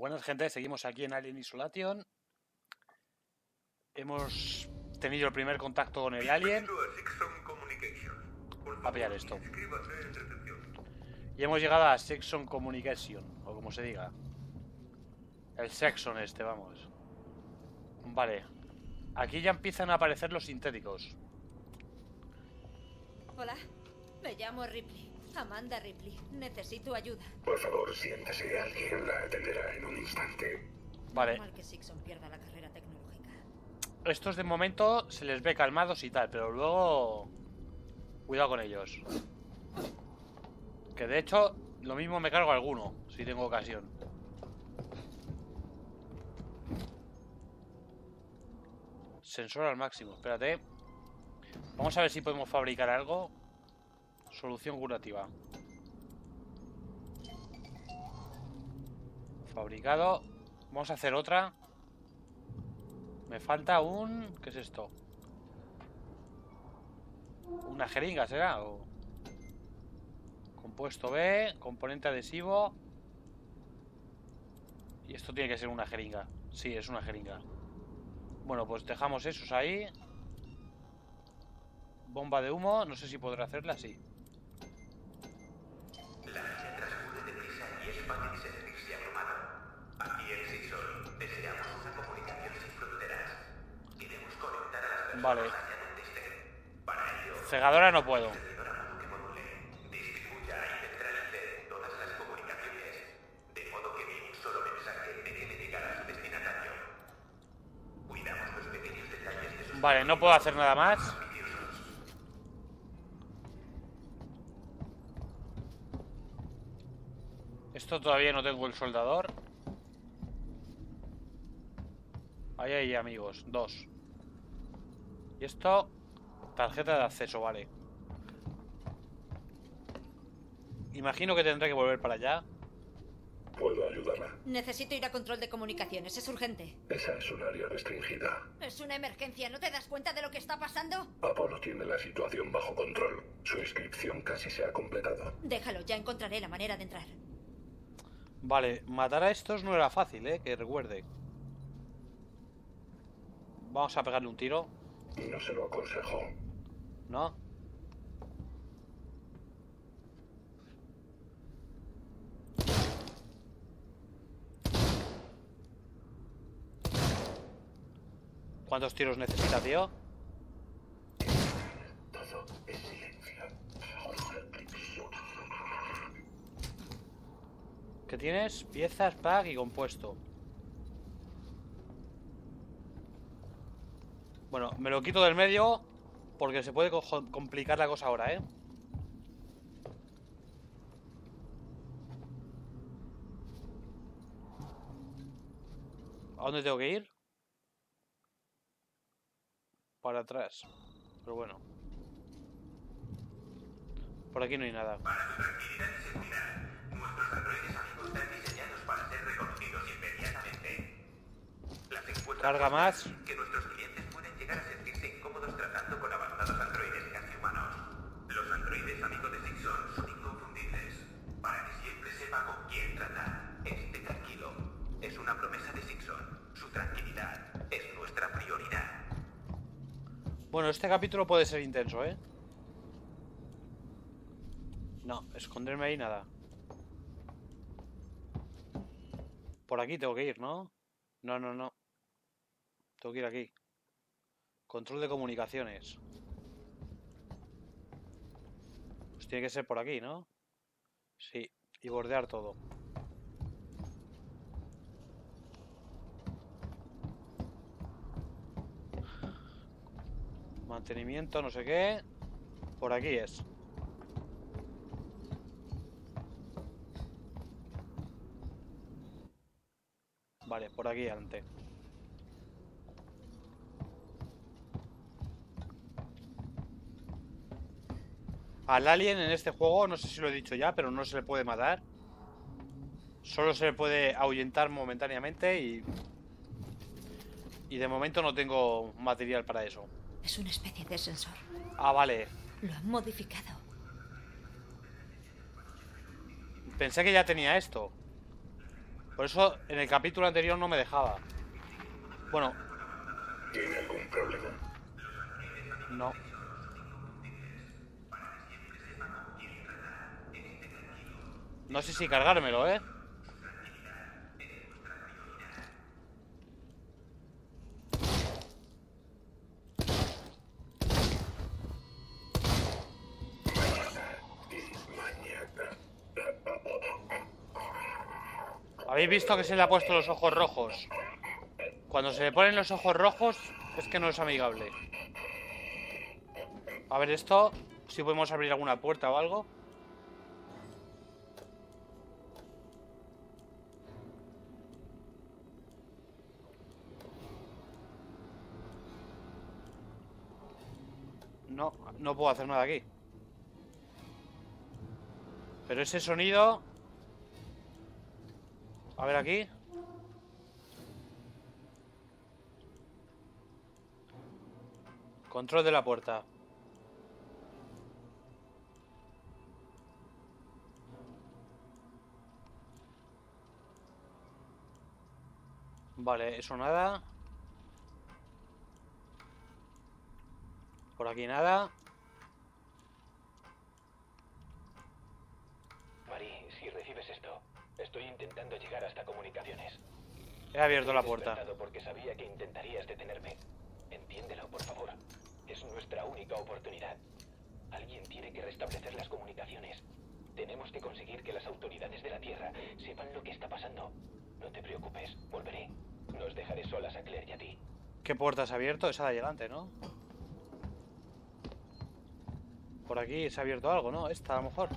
Buenas, gente, seguimos aquí en Alien Isolation. Hemos tenido el primer contacto con el alien. A pillar esto. Y hemos llegado a Sexon Communication, o como se diga. El Sexon este, vamos. Vale. Aquí ya empiezan a aparecer los sintéticos. Hola, me llamo Ripley. Amanda Ripley. Necesito ayuda. Por favor, siéntese. Alguien la atenderá en un instante. Vale. Normal que Sexon pierda la carrera tecnológica. Estos de momento se les ve calmados y tal, pero luego... Cuidado con ellos. Que de hecho, lo mismo me cargo a alguno, si tengo ocasión. Sensor al máximo, espérate. Vamos a ver si podemos fabricar algo. Solución curativa. Fabricado. Vamos a hacer otra. Me falta un... ¿Qué es esto? ¿Una jeringa será? ¿O... Compuesto B, componente adhesivo. Y esto tiene que ser una jeringa. Sí, es una jeringa. Bueno, pues dejamos esos ahí. Bomba de humo, no sé si podré hacerla así. La vida transcurre deprisa y es fácil sentirse abrumado. Aquí en Sexon deseamos una comunicación sin fronteras. Queremos conectar a las personas Vale. allá donde estén. Para ello, Cegadora no puedo. que module, distribuya y centralice todas las comunicaciones, de modo que ni un solo mensaje deje de llegar a su destinatario. Cuidamos los pequeños detalles de sus... Vale, no puedo hacer nada más. Esto todavía no tengo el soldador. Ahí hay amigos, 2. Y esto, tarjeta de acceso, vale. Imagino que tendré que volver para allá. ¿Puedo ayudarla? Necesito ir a control de comunicaciones, es urgente. Esa es un área restringida. Es una emergencia, ¿no te das cuenta de lo que está pasando? Apolo tiene la situación bajo control. Su inscripción casi se ha completado. Déjalo, ya encontraré la manera de entrar. Vale, matar a estos no era fácil, que recuerde. Vamos a pegarle un tiro. No se lo aconsejo. ¿No? ¿Cuántos tiros necesita, tío? Todo es silencio. ¿Qué tienes? Piezas, pack y compuesto. Bueno, me lo quito del medio porque se puede complicar la cosa ahora, ¿eh? ¿A dónde tengo que ir? Para atrás. Pero bueno. Por aquí no hay nada. Para tu tranquilidad y seguridad, nuestros androides amigos están diseñados para ser reconocidos inmediatamente. Las encuestas Carga más. que nuestros clientes pueden llegar a sentirse incómodos tratando con avanzados androides casi humanos. Los androides amigos de Sexon son inconfundibles. Para que siempre sepa con quién tratar. Esté tranquilo. Es una promesa de Sexon. Su tranquilidad es nuestra prioridad. Bueno, este capítulo puede ser intenso, ¿eh? No, esconderme ahí nada. Por aquí tengo que ir, ¿no? No, no, no. Tengo que ir aquí. Control de comunicaciones. Pues tiene que ser por aquí, ¿no? Sí. Y bordear todo. Mantenimiento, no sé qué. Por aquí es. Vale, por aquí adelante. Al alien en este juego, no sé si lo he dicho ya, pero no se le puede matar. Solo se le puede ahuyentar momentáneamente y de momento no tengo material para eso. Es una especie de sensor. Ah, vale. Lo han modificado. Pensé que ya tenía esto. Por eso en el capítulo anterior no me dejaba. Bueno, ¿Tiene algún problema? no. No sé si cargármelo, ¿eh? ¿Habéis visto que se le ha puesto los ojos rojos? Cuando se le ponen los ojos rojos es que no es amigable. A ver esto, si podemos abrir alguna puerta o algo. No, no puedo hacer nada aquí. Pero ese sonido... A ver aquí. Control de la puerta. Vale, eso nada. Por aquí nada. Marie, si recibes esto, estoy intentando llegar hasta comunicaciones. He abierto la Estoy puerta. despertado porque sabía que intentarías detenerme. Entiéndelo, por favor. Es nuestra única oportunidad. Alguien tiene que restablecer las comunicaciones. Tenemos que conseguir que las autoridades de la Tierra sepan lo que está pasando. No te preocupes, volveré. No os dejaré solas a Claire y a ti. ¿Qué puerta se ha abierto? Esa de adelante, ¿no? Por aquí se ha abierto algo, ¿no? Esta a lo mejor.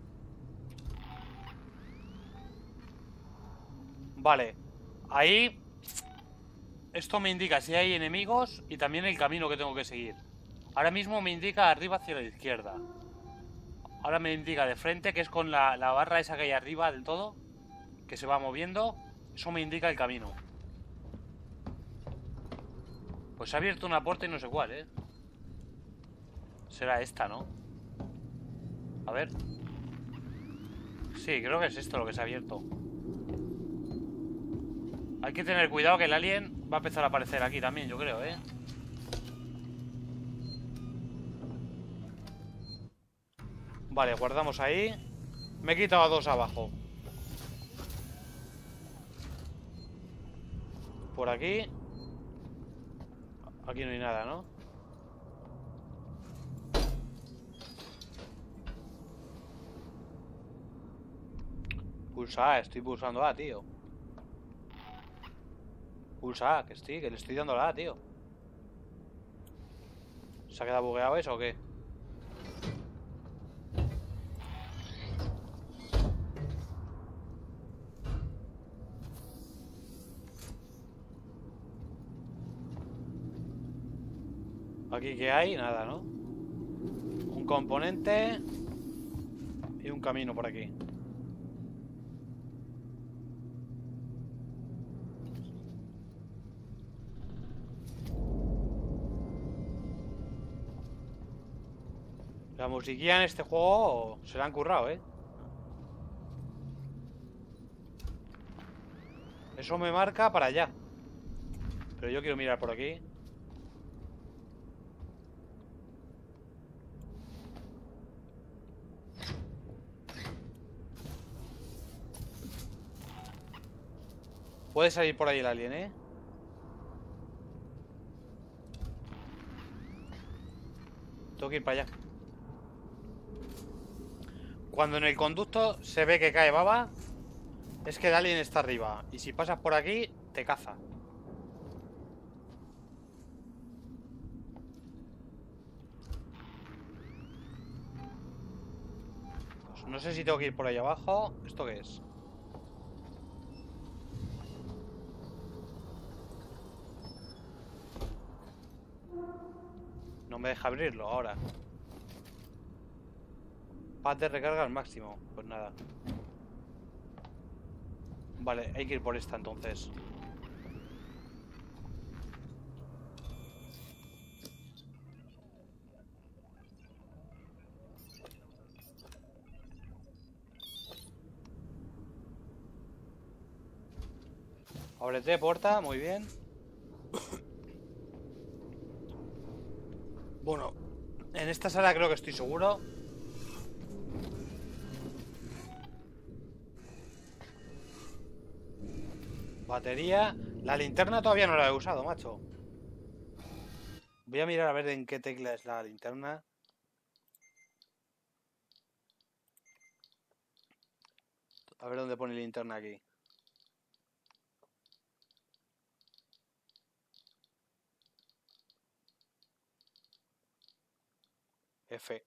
Vale. Ahí... Esto me indica si hay enemigos y también el camino que tengo que seguir. Ahora mismo me indica arriba hacia la izquierda. Ahora me indica de frente, que es con la barra esa que hay arriba del todo, que se va moviendo. Eso me indica el camino. Pues se ha abierto una puerta y no sé cuál, ¿eh? Será esta, ¿no? A ver. Sí, creo que es esto lo que se ha abierto. Hay que tener cuidado que el alien va a empezar a aparecer aquí también, yo creo, ¿eh? Vale, guardamos ahí. Me he quitado a dos abajo. Por aquí. Aquí no hay nada, ¿no? Pulsa A, estoy pulsando A, tío. Pulsa A, que le estoy dando la A, tío. ¿Se ha quedado bugueado eso o qué? Aquí que hay, nada, ¿no? Un componente y un camino por aquí. La musiquilla en este juego se la han currado, ¿eh? Eso me marca para allá. Pero yo quiero mirar por aquí. Puede salir por ahí el alien, ¿eh? Tengo que ir para allá. Cuando en el conducto se ve que cae baba, es que el alien está arriba. Y si pasas por aquí, te caza. Pues no sé si tengo que ir por ahí abajo. ¿Esto qué es? No me deja abrirlo ahora. Pad de recarga al máximo. Pues nada. Vale, hay que ir por esta entonces. Ábrete, puerta, muy bien. Bueno, en esta sala creo que estoy seguro. Batería. La linterna todavía no la he usado, macho. Voy a mirar a ver en qué tecla es la linterna. A ver dónde pone linterna aquí. F.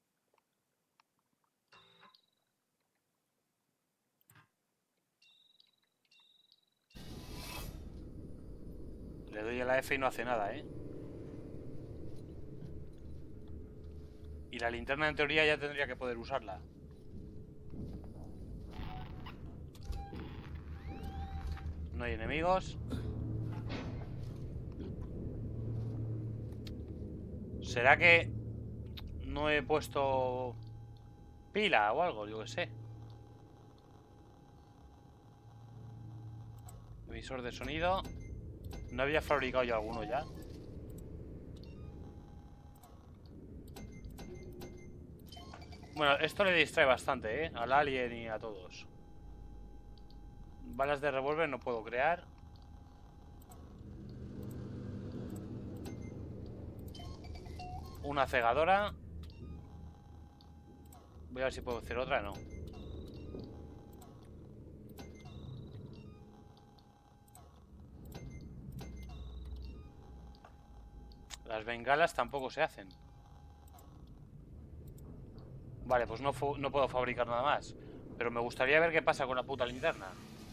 Le doy a la F y no hace nada, ¿eh? Y la linterna en teoría ya tendría que poder usarla. No hay enemigos. ¿Será que no he puesto pila o algo? Yo qué sé. Emisor de sonido. ¿No había fabricado yo alguno ya? Bueno, esto le distrae bastante, ¿eh? Al alien y a todos. Balas de revólver no puedo crear. Una cegadora. Voy a ver si puedo hacer otra, no. Las bengalas tampoco se hacen. Vale, pues no puedo fabricar nada más. Pero me gustaría ver qué pasa con la puta linterna.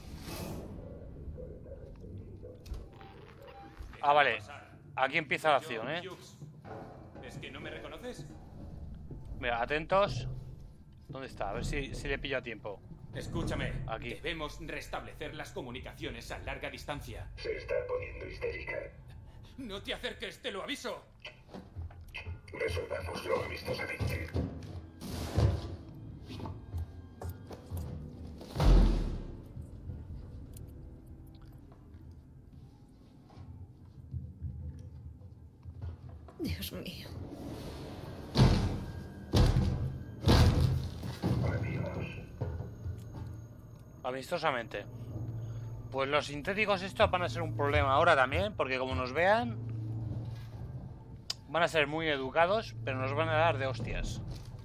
Ah, vale. Aquí empieza la acción, ¿eh? ¿Es que no me reconoces? Mira, atentos. ¿Dónde está? A ver si le pillo a tiempo. Escúchame. Aquí. Debemos restablecer las comunicaciones a larga distancia. Se está poniendo histérica. No te acerques, te lo aviso. Resolvámoslo amistosamente. Dios mío. Adiós. Amistosamente. Pues los sintéticos estos van a ser un problema ahora también, porque como nos vean, van a ser muy educados, pero nos van a dar de hostias.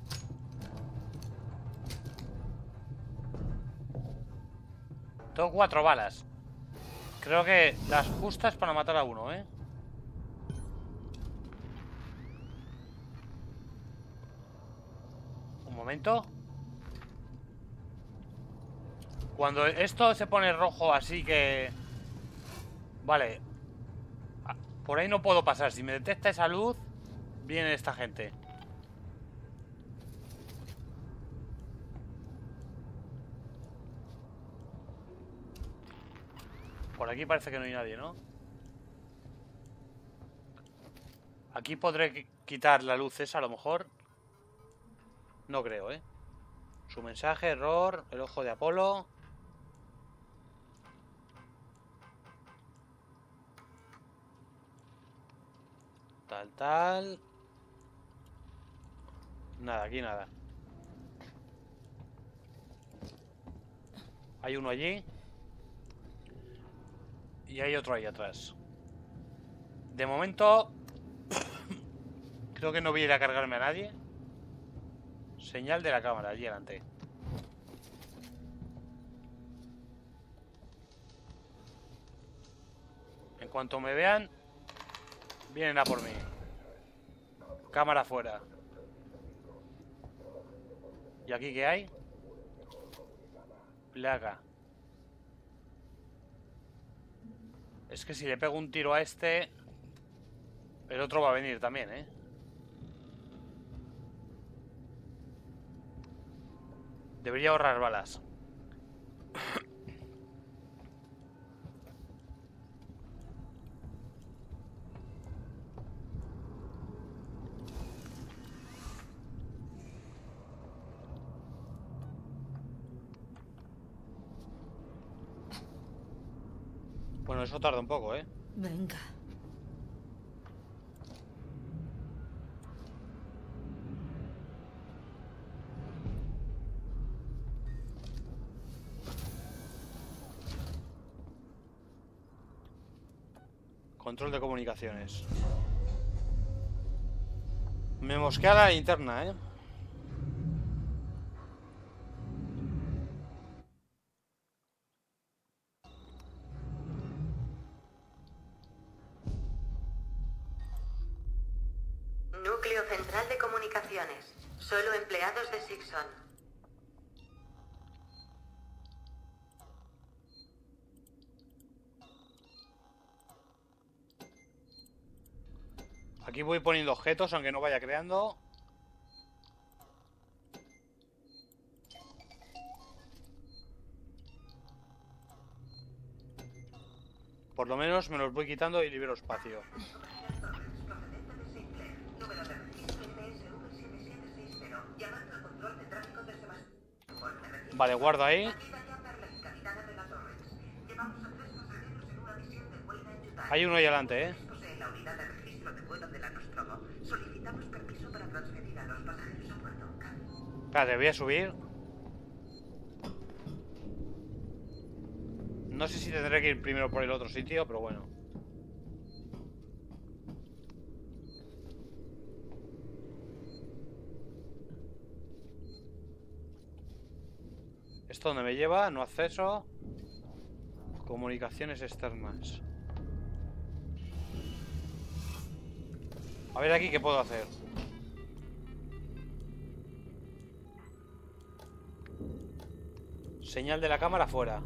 Tengo 4 balas. Creo que las justas para matar a uno, ¿eh? Un momento. Cuando esto se pone rojo así que... Vale. Por ahí no puedo pasar. Si me detecta esa luz, viene esta gente. Por aquí parece que no hay nadie, ¿no? Aquí podré quitar la luz esa a lo mejor. No creo, ¿eh? Su mensaje, error, el ojo de Apolo. Tal. Nada, aquí nada. Hay uno allí. Y hay otro ahí atrás. De momento... creo que no voy a ir a cargarme a nadie. Señal de la cámara, allí adelante. En cuanto me vean, vienen a por mí. Cámara fuera. ¿Y aquí qué hay? Plaga. Es que si le pego un tiro a este, el otro va a venir también, ¿eh? Debería ahorrar balas. Bueno, eso tarda un poco, ¿eh? Venga. Control de comunicaciones. Me mosquea la linterna, ¿eh? Núcleo central de comunicaciones. Solo empleados de Sixon. Aquí voy poniendo objetos, aunque no vaya creando. Por lo menos me los voy quitando y libero espacio. Vale, guardo ahí. Hay uno ahí adelante, ¿eh? Espérate, voy a subir. No sé si tendré que ir primero por el otro sitio, pero bueno. ¿Esto dónde me lleva? No acceso. Comunicaciones externas. A ver aquí qué puedo hacer. Señal de la cámara fuera.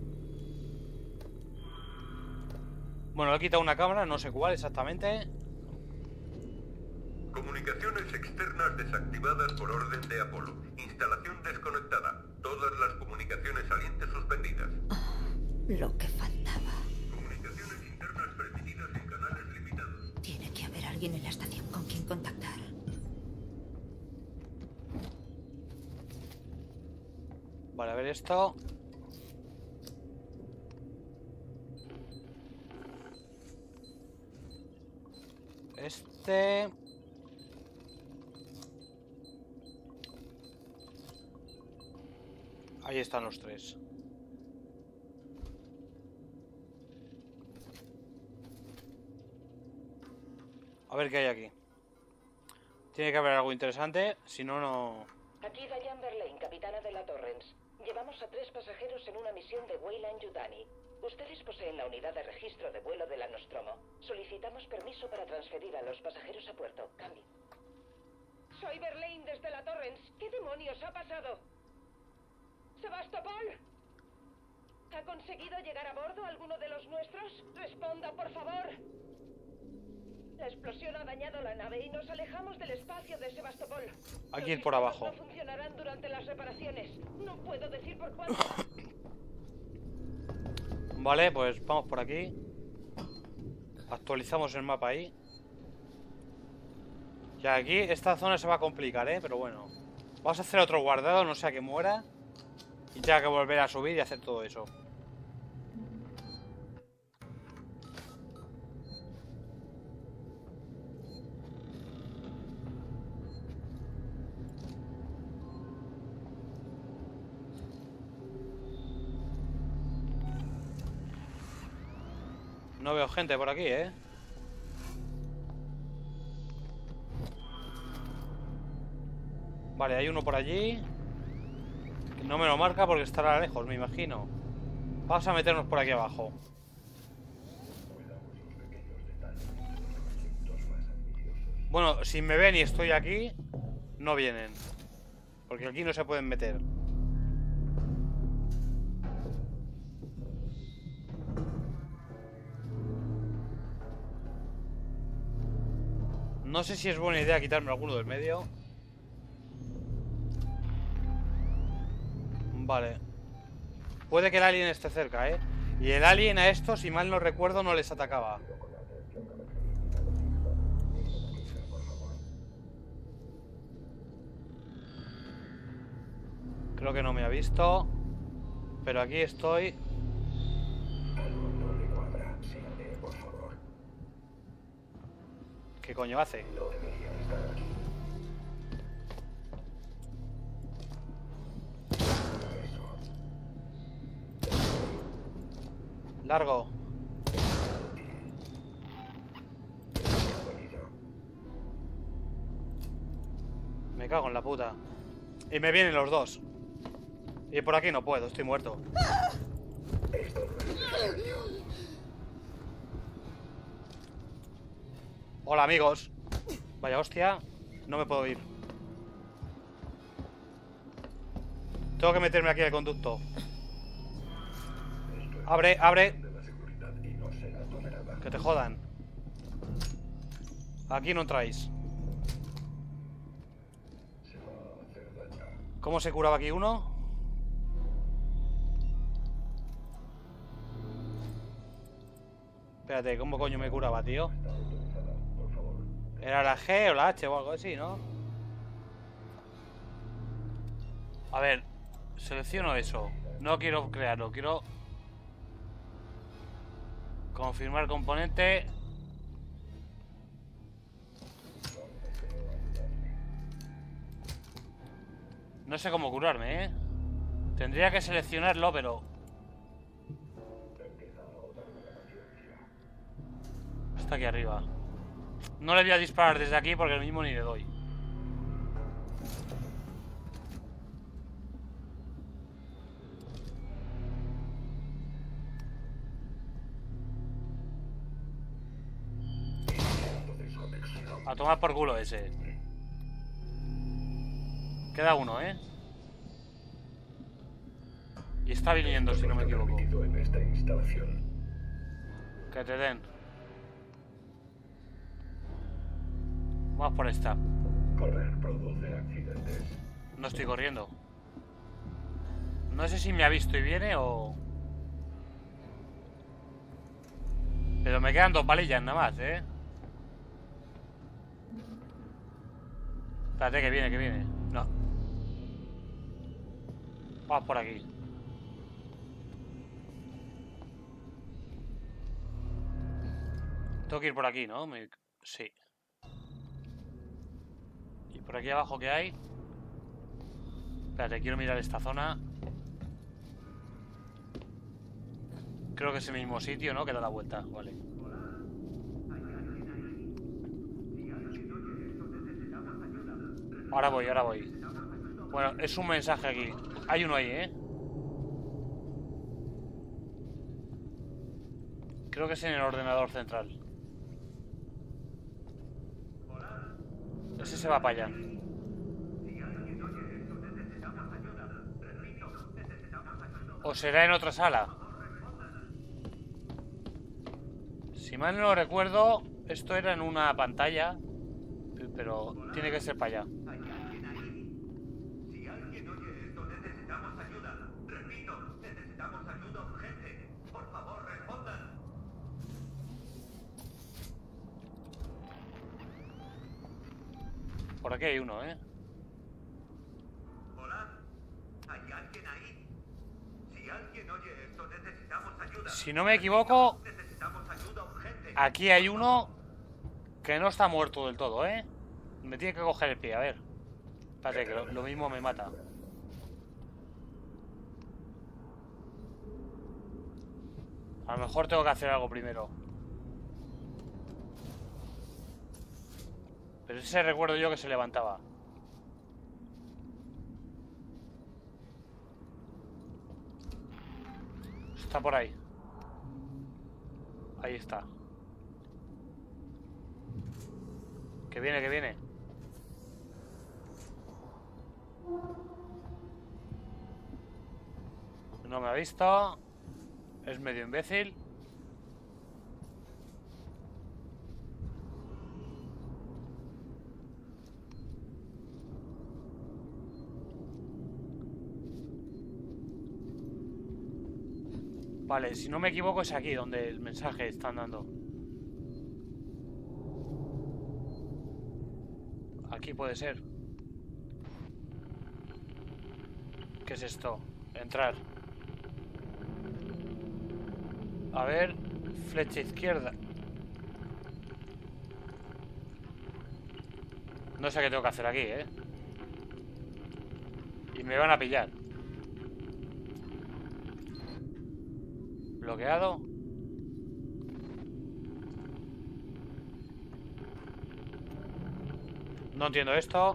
Bueno, le he quitado una cámara, no sé cuál exactamente. Comunicaciones externas desactivadas por orden de Apolo. Instalación desconectada. Todas las comunicaciones salientes suspendidas. Lo que faltaba. Comunicaciones internas permitidas en canales limitados. Tiene que haber alguien en la estación con quien contactar. Vale, a ver esto. Este... Ahí están los tres. A ver qué hay aquí. Tiene que haber algo interesante, si no, no... Aquí Diane Verlaine, capitana de la Torrens. Llevamos a 3 pasajeros en una misión de Weyland-Yutani. Ustedes poseen la unidad de registro de vuelo de la Nostromo. Solicitamos permiso para transferir a los pasajeros a puerto. Cambio. Soy Verlaine desde la Torrens. ¿Qué demonios ha pasado? ¿Sebastopol? ¿Ha conseguido llegar a bordo alguno de los nuestros? Responda, por favor. La explosión ha dañado la nave y nos alejamos del espacio de Sebastopol. Hay que ir por abajo. No funcionarán durante las reparaciones. No puedo decir por cuánto. Vale, pues vamos por aquí. Actualizamos el mapa ahí. Ya aquí esta zona se va a complicar, pero bueno. Vamos a hacer otro guardado, no sea que muera y tenga que volver a subir y hacer todo eso. No veo gente por aquí, Vale, hay uno por allí. No me lo marca porque estará lejos, me imagino. Vamos a meternos por aquí abajo. Bueno, si me ven y estoy aquí, no vienen. Porque aquí no se pueden meter. No sé si es buena idea quitarme alguno del medio. Vale. Puede que el alien esté cerca, Y el alien a estos, si mal no recuerdo, no les atacaba. Creo que no me ha visto. Pero aquí estoy. Algo no le cuadra. ¿Qué coño hace? No debería estar aquí. Eso. Largo. Me cago en la puta. Y me vienen los dos. Y por aquí no puedo, estoy muerto. Esto no es necesario. Hola, amigos. Vaya hostia, no me puedo ir. Tengo que meterme aquí al conducto. Abre, abre. De la seguridad y no será tolerada. Que te jodan. Aquí no entráis. Se va a hacer daño. ¿Cómo se curaba aquí uno? Espérate, ¿cómo coño me curaba, tío? Está autorizada, por favor. Era la G o la H o algo así, ¿no? A ver, selecciono eso. No quiero crearlo, quiero confirmar componente. No sé cómo curarme, ¿eh? Tendría que seleccionarlo, pero... Está aquí arriba. No le voy a disparar desde aquí porque el mismo ni le doy. A tomar por culo ese. Queda uno, ¿eh? Y está viniendo, si no me equivoco. En esta instalación. Que te den. Vamos por esta. Correr produce accidentes. No estoy corriendo. No sé si me ha visto y viene o... Pero me quedan 2 palillas nada más, ¿eh? Espérate, que viene, que viene. No. Vamos por aquí. Tengo que ir por aquí, ¿no? Sí. ¿Y por aquí abajo qué hay? Espérate, quiero mirar esta zona. Creo que es el mismo sitio, ¿no? Que da la vuelta, vale. Ahora voy, ahora voy. Bueno, es un mensaje aquí. Hay uno ahí, ¿eh? Creo que es en el ordenador central. Ese se va para allá. ¿O será en otra sala? Si mal no recuerdo, esto era en una pantalla, pero tiene que ser para allá. Si alguien oye esto, necesitamos ayuda. Repito, necesitamos ayuda urgente. Por favor, respondan. Por aquí hay uno, ¿eh? Hola, ¿hay alguien ahí? Si alguien oye esto, necesitamos ayuda. Si no me equivoco, Necesitamos ayuda urgente. aquí hay uno que no está muerto del todo, ¿eh? Me tiene que coger el pie, a ver. Espérate, que lo mismo me mata. A lo mejor tengo que hacer algo primero. Pero ese recuerdo yo que se levantaba. Está por ahí. Ahí está. Que viene, que viene. No me ha visto. Es medio imbécil. Vale, si no me equivoco es aquí donde el mensaje están dando. Aquí puede ser. ¿Qué es esto? Entrar. A ver, flecha izquierda. No sé qué tengo que hacer aquí, ¿eh? Y me van a pillar. Bloqueado. No entiendo esto.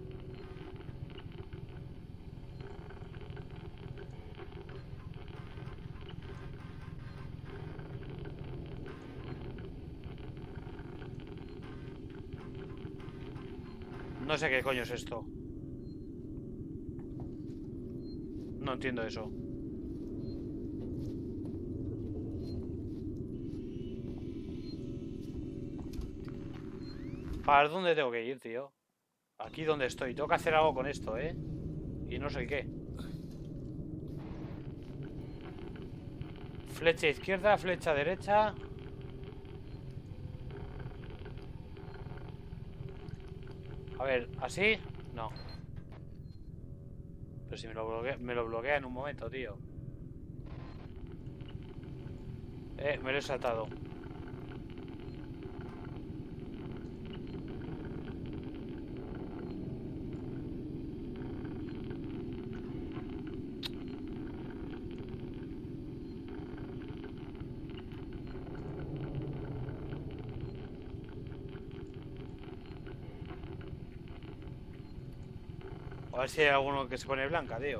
No sé qué coño es esto. No entiendo eso. ¿Para dónde tengo que ir, tío? Aquí donde estoy. Tengo que hacer algo con esto, ¿eh? Y no sé qué. Flecha izquierda, flecha derecha. A ver, ¿así? No. Pero si me lo bloquea en un momento, tío. Me lo he saltado. A ver si hay alguno que se pone blanca, tío.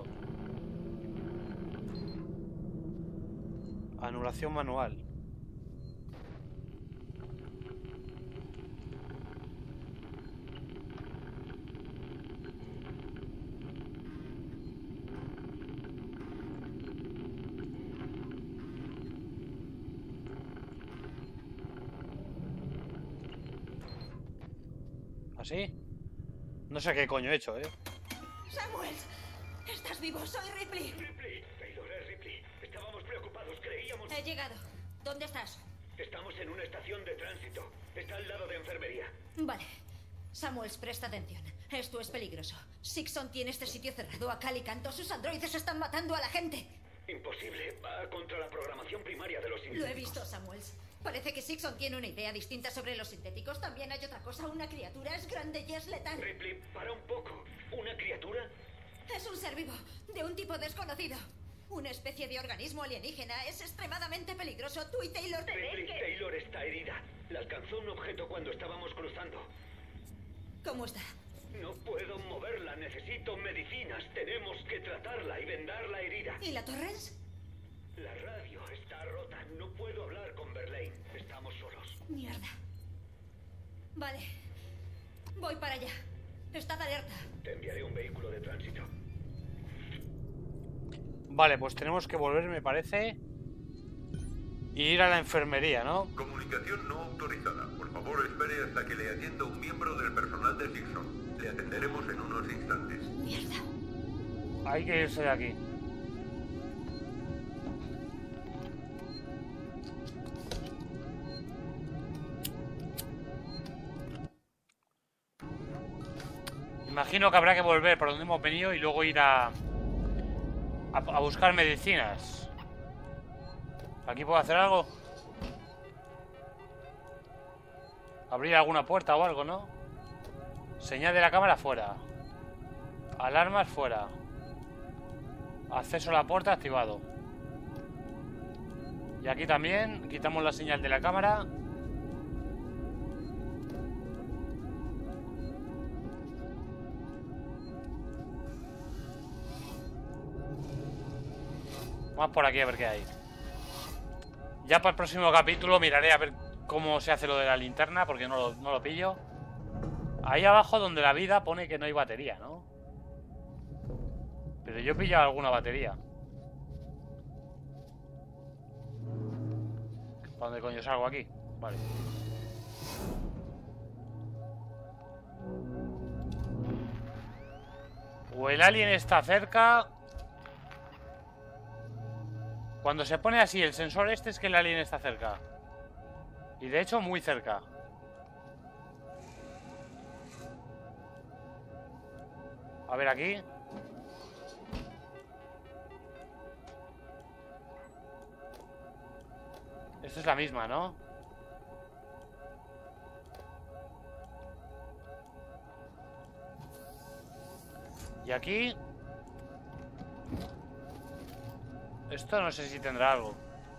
Anulación manual. ¿Así? No sé qué coño he hecho, ¿eh? Samuels, ¿estás vivo? Soy Ripley. Ripley, Taylor, es Ripley. Estábamos preocupados, creíamos... He llegado. ¿Dónde estás? Estamos en una estación de tránsito. Está al lado de enfermería. Vale. Samuels, presta atención. Esto es peligroso. Sixon tiene este sitio cerrado a cal y canto. Sus androides están matando a la gente. Imposible. Va contra la programación primaria de los sintéticos. Lo he visto, Samuels. Parece que Sixon tiene una idea distinta sobre los sintéticos. También hay otra cosa. Una criatura es grande y es letal. Ripley, para un poco. ¿Una criatura? Es un ser vivo, de un tipo desconocido. Una especie de organismo alienígena. Es extremadamente peligroso. Tú y Taylor tenéis Ripley, que... Taylor está herida. La alcanzó un objeto cuando estábamos cruzando. ¿Cómo está? No puedo moverla. Necesito medicinas. Tenemos que tratarla y vendar la herida. ¿Y la Torrens? La radio está rota. No puedo hablar con Verlaine. Estamos solos. Mierda. Vale. Voy para allá. Estad alerta. Te enviaré un vehículo de tránsito. Vale, pues tenemos que volver, me parece. Y ir a la enfermería, ¿no? Comunicación no autorizada. Por favor, espere hasta que le atienda un miembro del personal de Sixon. Le atenderemos en unos instantes. Mierda. Hay que irse de aquí. Imagino que habrá que volver por donde hemos venido y luego ir a buscar medicinas. ¿Aquí puedo hacer algo? Abrir alguna puerta o algo, ¿no? Señal de la cámara fuera. Alarmas fuera. Acceso a la puerta activado. Y aquí también quitamos la señal de la cámara. Vamos por aquí a ver qué hay. Ya para el próximo capítulo miraré a ver cómo se hace lo de la linterna, porque no lo pillo. Ahí abajo donde la vida pone que no hay batería, ¿no? Pero yo he pillado alguna batería. ¿Para dónde coño salgo aquí? Vale. O el alien está cerca... Cuando se pone así el sensor este es que el alien está cerca. Y de hecho muy cerca. A ver aquí. Esta es la misma, ¿no? Y aquí... Esto no sé si tendrá algo.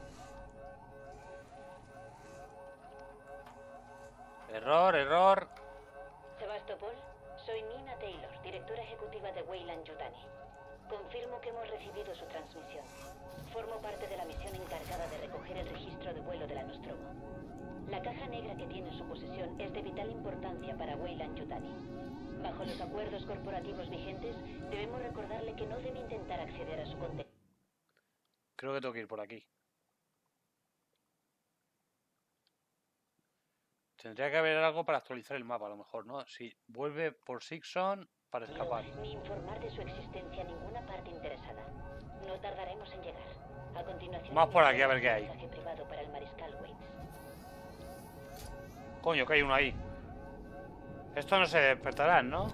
Error, error. Sebastopol, soy Nina Taylor, directora ejecutiva de Weyland-Yutani. Confirmo que hemos recibido su transmisión. Formo parte de la misión encargada de recoger el registro de vuelo de la Nostromo. La caja negra que tiene en su posesión es de vital importancia para Weyland-Yutani. Bajo los acuerdos corporativos vigentes, debemos recordarle que no debe intentar acceder a su contenido. Creo que tengo que ir por aquí. Tendría que haber algo para actualizar el mapa, a lo mejor, ¿no? Sí, vuelve por Sixon para escapar. Ni informar de su existencia a ninguna parte interesada. No tardaremos en llegar. A continuación... Vamos por aquí a ver qué hay. Mensaje privado para el Mariscal Waits. Coño, que hay uno ahí. Esto no se despertarán, ¿no?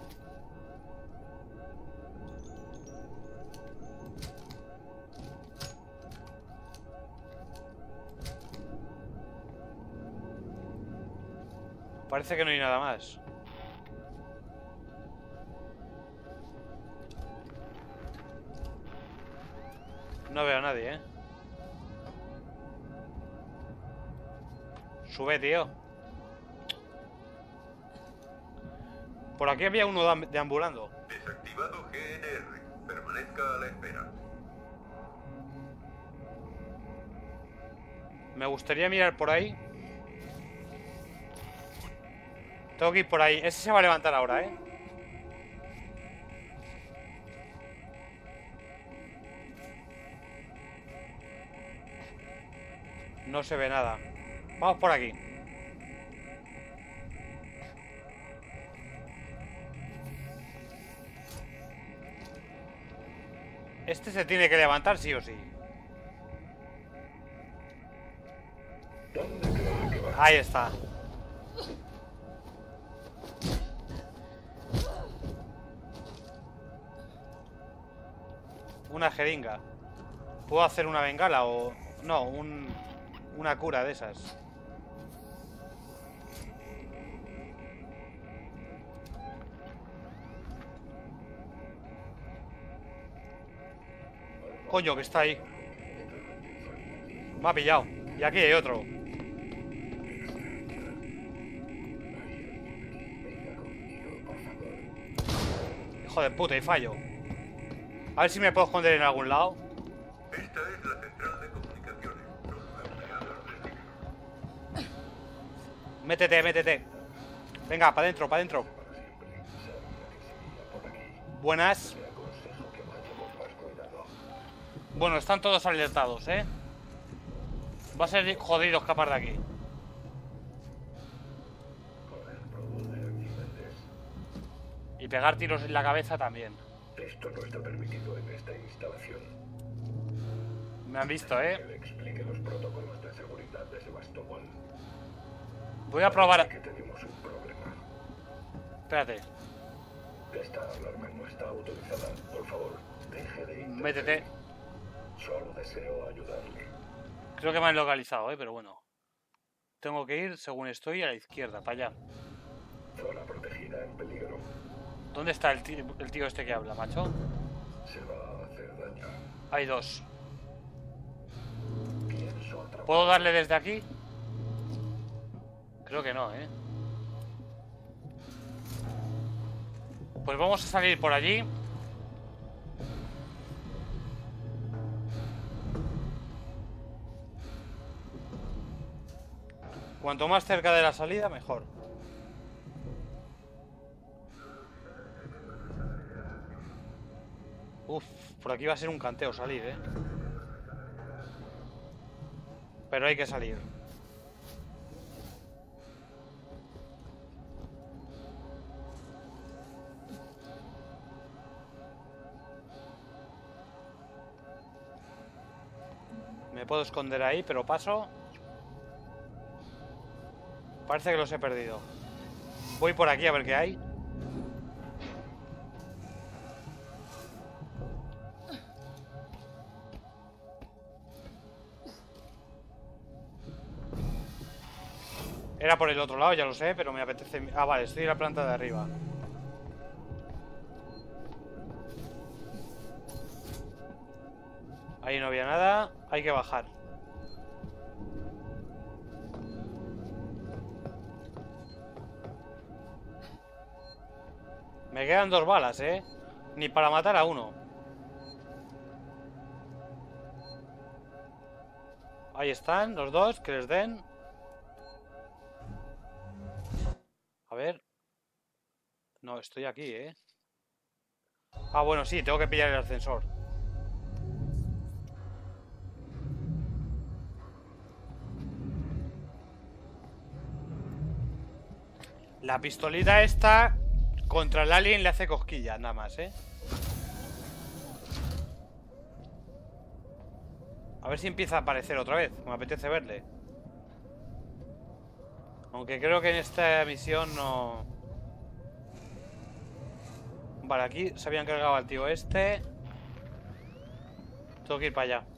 Parece que no hay nada más. No veo a nadie, ¿eh? Sube, tío. Por aquí había uno deambulando. Desactivado GNR. Permanezca a la espera. Me gustaría mirar por ahí. Tengo que ir por ahí. Ese se va a levantar ahora, ¿eh? No se ve nada. Vamos por aquí. Este se tiene que levantar sí o sí. Ahí está. Una jeringa. ¿Puedo hacer una bengala o...? No, una cura de esas. Coño, que está ahí. Me ha pillado. Y aquí hay otro. Hijo de puta, y fallo. A ver si me puedo esconder en algún lado. Esta es la central de comunicaciones. Los empleados reciben. Métete, métete. Venga, para adentro, para adentro. Buenas. Bueno, están todos alertados, ¿eh? Va a ser jodido escapar de aquí. Y pegar tiros en la cabeza también. Esto no está permitido en esta instalación. Me han visto, ¿eh? Que le explique los protocolos de seguridad de Sebastopol. Voy a probar... Que tenemos un problema. Espérate. Esta alarma no está autorizada. Por favor, deje de interferir. Métete. Solo deseo ayudarle. Creo que me han localizado, pero bueno. Tengo que ir, según estoy, a la izquierda, para allá. Zona protegida en peligro. ¿Dónde está el tío este que habla, macho? Se va a hacer daño. Hay dos. Pienso atrapar. ¿Puedo darle desde aquí? Creo que no, ¿eh? Pues vamos a salir por allí. Cuanto más cerca de la salida, mejor. Uf, por aquí va a ser un canteo salir, ¿eh? Pero hay que salir. Me puedo esconder ahí, pero paso. Parece que los he perdido. Voy por aquí a ver qué hay. Era por el otro lado, ya lo sé, pero me apetece... Ah, vale, estoy en la planta de arriba. Ahí no había nada. Hay que bajar. Me quedan 2 balas, Ni para matar a uno. Ahí están los dos, que les den. A ver. No, estoy aquí, Ah, bueno, sí, tengo que pillar el ascensor. La pistolita esta contra el alien le hace cosquillas, nada más, A ver si empieza a aparecer otra vez. Me apetece verle. Aunque creo que en esta misión no... Vale, aquí se habían cargado al tío este. Tengo que ir para allá.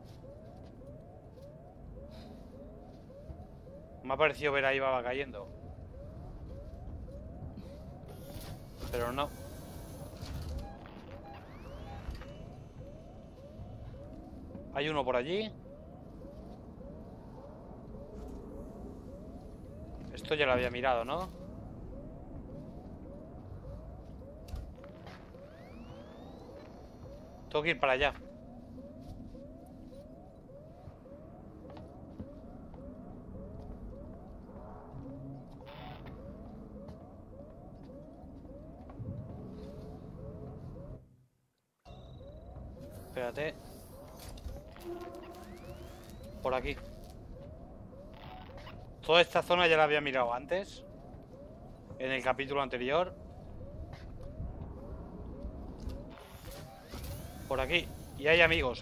Me ha parecido ver ahí baba cayendo. Pero no. Hay uno por allí. Esto ya lo había mirado, ¿no? Tengo que ir para allá. Espérate. Por aquí. Toda esta zona ya la había mirado antes. En el capítulo anterior. Por aquí. Y hay amigos,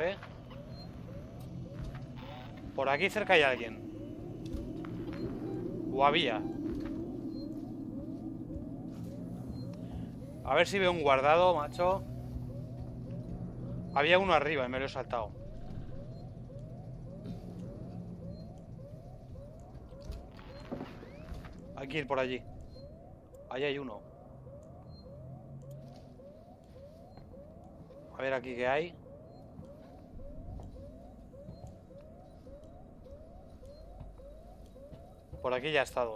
Por aquí cerca hay alguien. O había. A ver si veo un guardado, macho. Había uno arriba y me lo he saltado. Hay que ir por allí. Ahí hay uno. A ver aquí qué hay. Por aquí ya ha estado,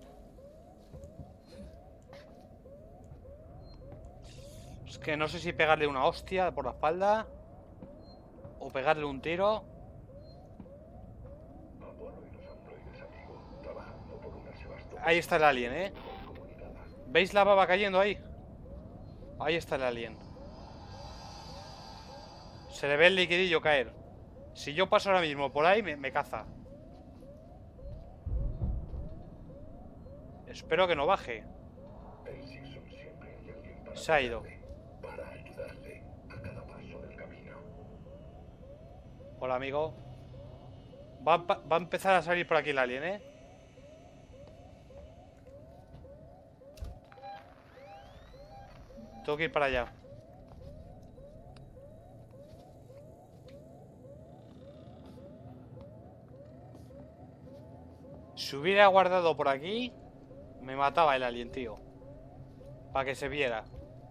Es que no sé si pegarle una hostia por la espalda o pegarle un tiro. Ahí está el alien, ¿Veis la baba cayendo ahí? Ahí está el alien. Se le ve el liquidillo caer. Si yo paso ahora mismo por ahí, me caza. Espero que no baje. Se ha ido. Hola, amigo. Va a empezar a salir por aquí el alien, Tengo que ir para allá. Si hubiera guardado por aquí, me mataba el alien, tío. Para que se viera.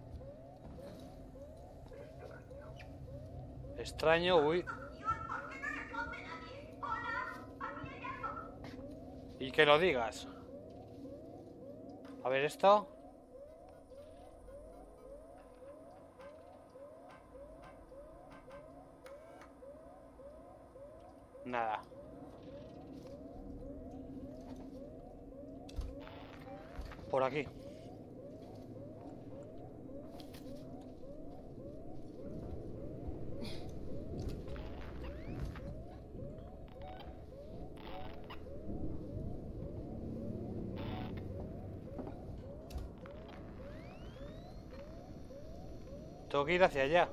Extraño, uy. Y que lo digas. A ver esto. Nada. Por aquí. Tengo que ir hacia allá.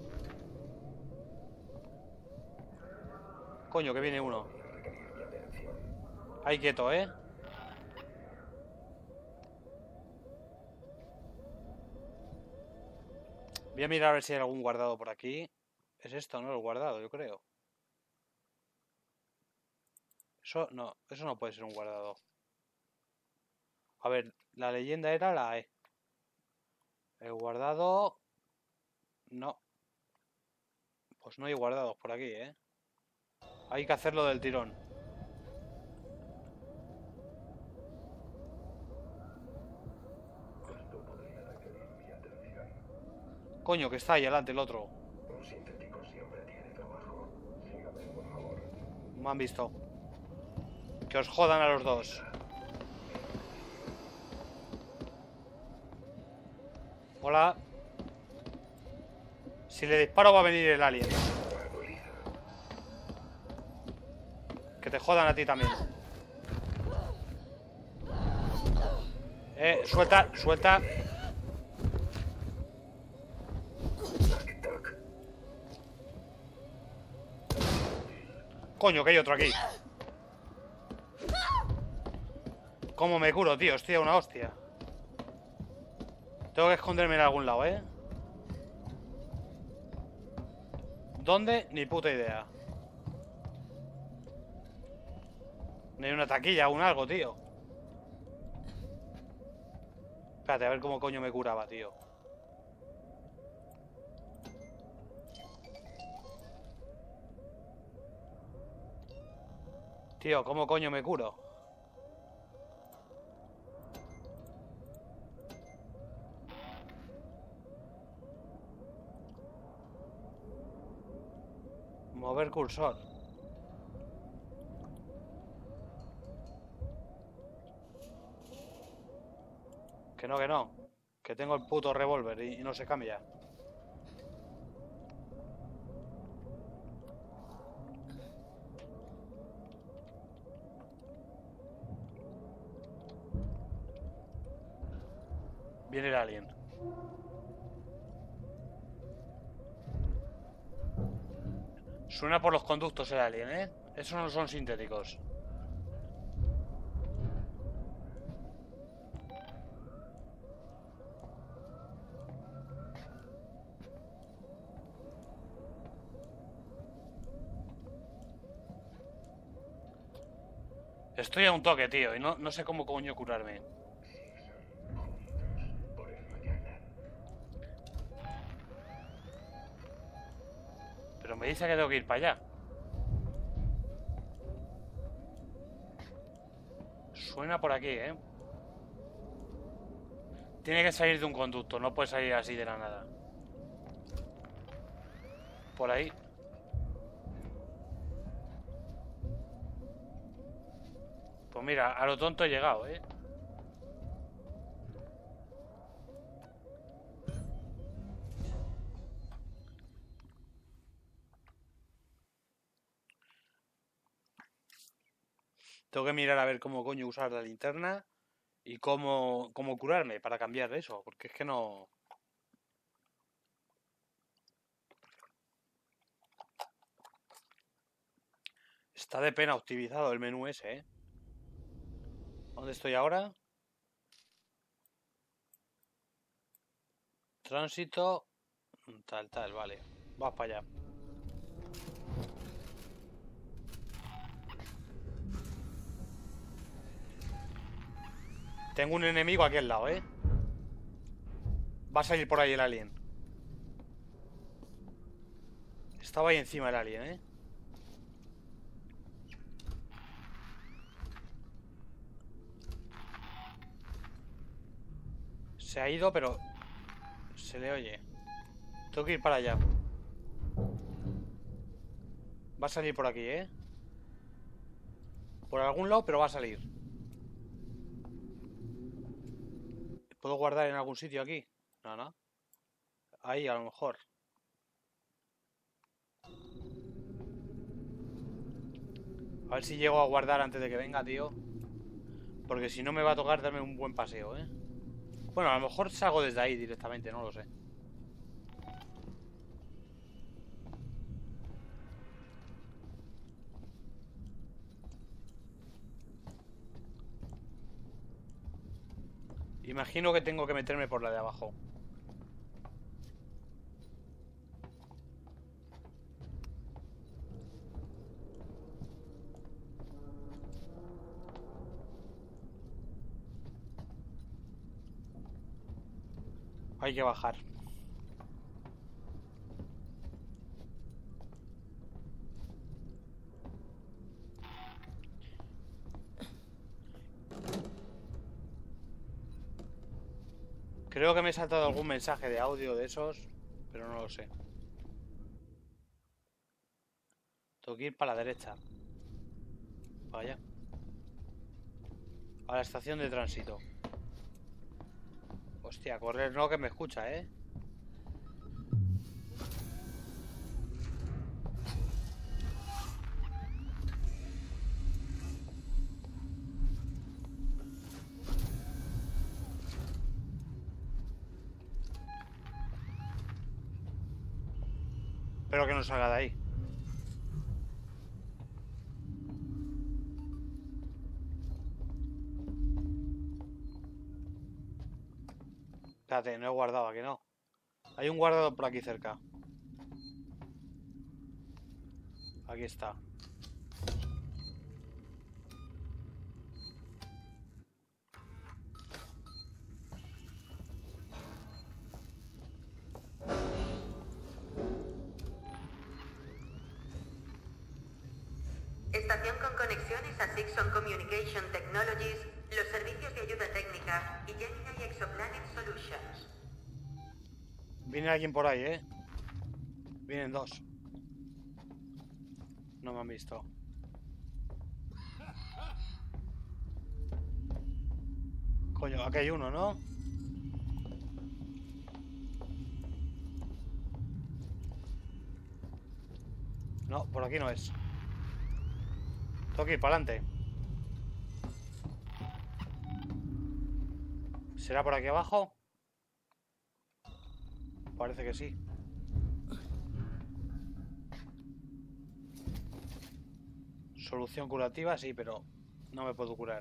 Coño, que viene uno. Ahí quieto, Voy a mirar a ver si hay algún guardado por aquí. Es esto, ¿no? El guardado, yo creo. Eso no puede ser un guardado. A ver, la leyenda era la E. El guardado... No. Pues no hay guardados por aquí, ¿eh? Hay que hacerlo del tirón. Coño, que está ahí delante el otro. Un sintético siempre tiene trabajo. Sígame, por favor. Me han visto. Que os jodan a los dos. Hola. Si le disparo va a venir el alien. Que te jodan a ti también. Suelta, suelta. Coño, que hay otro aquí. ¿Cómo me curo, tío? Estoy a una hostia. Tengo que esconderme en algún lado, ¿eh? ¿Dónde? Ni puta idea. No hay una taquilla o un algo, tío. Espérate, a ver cómo coño me curaba, tío. Tío, ¿cómo coño me curo? Mover cursor. Que no, que no. Que tengo el puto revólver y no se cambia. Viene el alien. Suena por los conductos el alien, ¿eh? Esos no son sintéticos. Estoy a un toque, tío, y no sé cómo coño curarme. Pero me dice que tengo que ir para allá. Suena por aquí, ¿eh? Tiene que salir de un conducto, no puede salir así de la nada. Por ahí. Pues mira, a lo tonto he llegado, ¿eh? Tengo que mirar a ver cómo coño usar la linterna y cómo curarme para cambiar eso, porque es que no... Está de pena optimizado el menú ese, ¿eh? ¿Dónde estoy ahora? Tránsito... Tal, vale. Vas para allá. Tengo un enemigo aquí al lado, ¿eh? Va a salir por ahí el alien. Estaba ahí encima el alien, ¿eh? Se ha ido, pero... se le oye. Tengo que ir para allá. Va a salir por aquí, ¿eh? Por algún lado, pero va a salir. ¿Puedo guardar en algún sitio aquí? No. Ahí, a lo mejor. A ver si llego a guardar antes de que venga, tío. Porque si no me va a tocar darme un buen paseo, ¿eh? Bueno, a lo mejor salgo desde ahí directamente, no lo sé. Imagino que tengo que meterme por la de abajo. Hay que bajar. Creo que me he saltado algún mensaje de audio de esos, pero no lo sé. Tengo que ir para la derecha. Para allá. A la estación de tránsito. Hostia, correr no, que me escucha, ¿eh? Espero que no salga de ahí. Espérate, no he guardado, ¿a que no? Hay un guardado por aquí cerca. Aquí está. Estación con conexiones a Sixon Communication Technologies, los servicios de ayuda técnica y Gemini Exoplanet Solutions. Viene alguien por ahí, ¿eh? Vienen dos. No me han visto. Coño, aquí hay uno, ¿no? No, por aquí no es. Tengo que ir para adelante. ¿Será por aquí abajo? Parece que sí. Solución curativa, sí, pero no me puedo curar.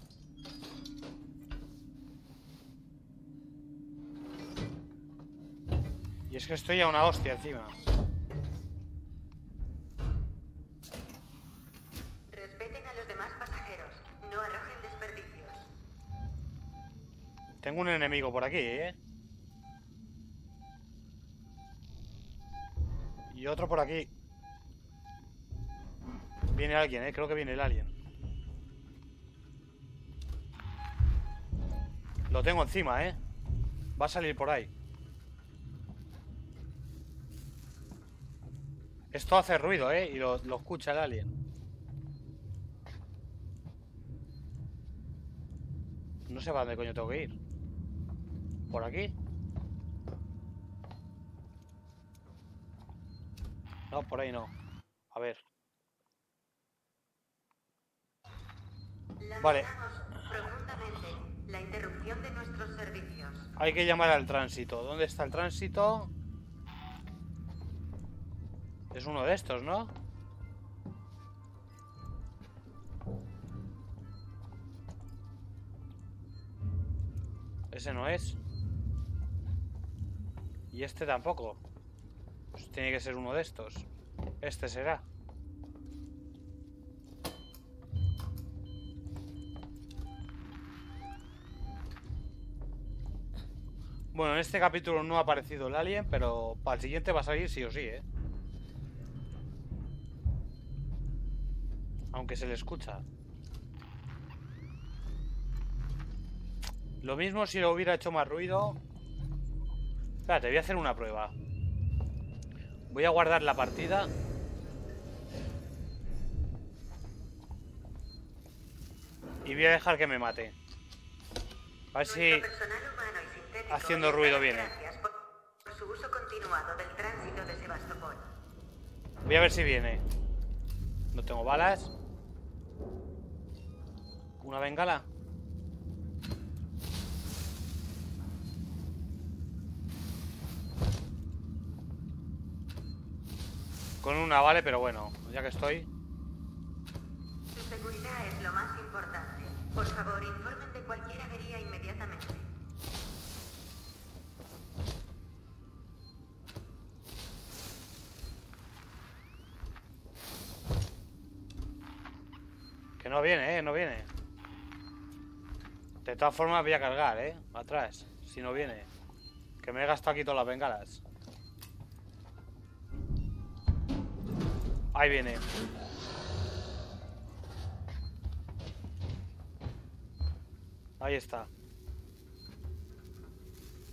Y es que estoy a una hostia encima. Respeten a los demás pasajeros. No arrojen desperdicios. Tengo un enemigo por aquí, ¿eh? Y otro por aquí. Viene alguien, ¿eh? Creo que viene el alien. Lo tengo encima, ¿eh? Va a salir por ahí. Esto hace ruido, ¿eh? Y lo escucha el alien. No sé para dónde coño tengo que ir. ¿Por aquí? No, por ahí no. A ver. Vale. Profundamente la interrupción de nuestros servicios. Hay que llamar al tránsito. ¿Dónde está el tránsito? Es uno de estos, ¿no? Ese no es. Y este tampoco. Pues tiene que ser uno de estos. Este será. Bueno, en este capítulo no ha aparecido el alien, pero para el siguiente va a salir sí o sí, ¿eh? Aunque se le escucha. Lo mismo si lo hubiera hecho más ruido. Espérate, voy a hacer una prueba. Voy a guardar la partida. Y voy a dejar que me mate. A ver si haciendo ruido viene. Por su uso continuado del tránsito de Sebastopol. Voy a ver si viene. No tengo balas. Una bengala. Con una vale, pero bueno, ya que estoy. Su seguridad es lo más importante. Por favor, informen de cualquier avería inmediatamente. Que no viene, no viene. De todas formas voy a cargar, atrás, si no viene. Que me he gastado aquí todas las bengalas. Ahí viene. Ahí está.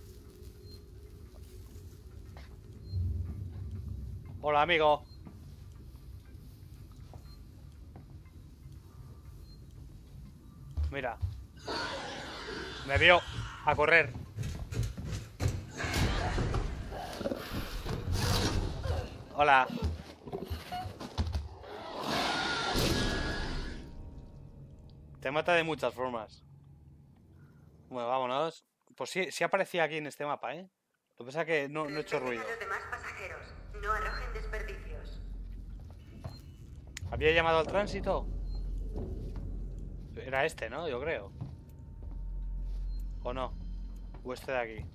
Hola, amigo. Mira. Me vio a correr. Hola. Te mata de muchas formas. Bueno, vámonos. Pues sí aparecía aquí en este mapa, ¿eh? Lo que pasa es que no he hecho ruido. A los demás pasajeros, no arrojen desperdicios. ¿Había llamado al tránsito? Era este, ¿no? Yo creo. ¿O no? O este de aquí.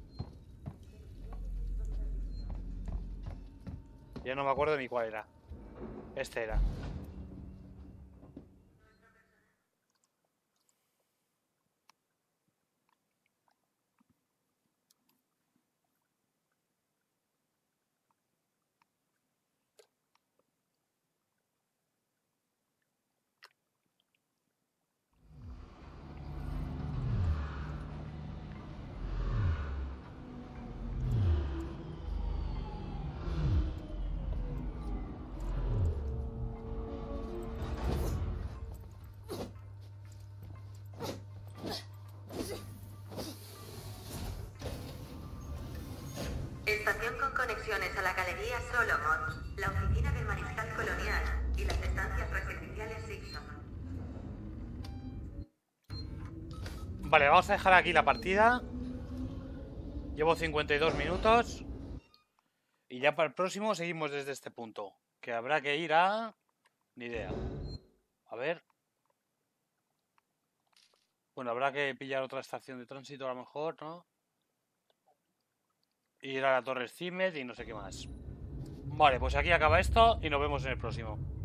Ya no me acuerdo ni cuál era. Este era. Estación con conexiones a la Galería Solomon, la oficina del Mariscal Colonial y las estancias residenciales Sixon. Vale, vamos a dejar aquí la partida. Llevo 52 minutos. Y ya para el próximo seguimos desde este punto. Que habrá que ir a... Ni idea. A ver. Bueno, habrá que pillar otra estación de tránsito a lo mejor, ¿no? Ir a la Torre Cimet y no sé qué más. Vale, pues aquí acaba esto y nos vemos en el próximo.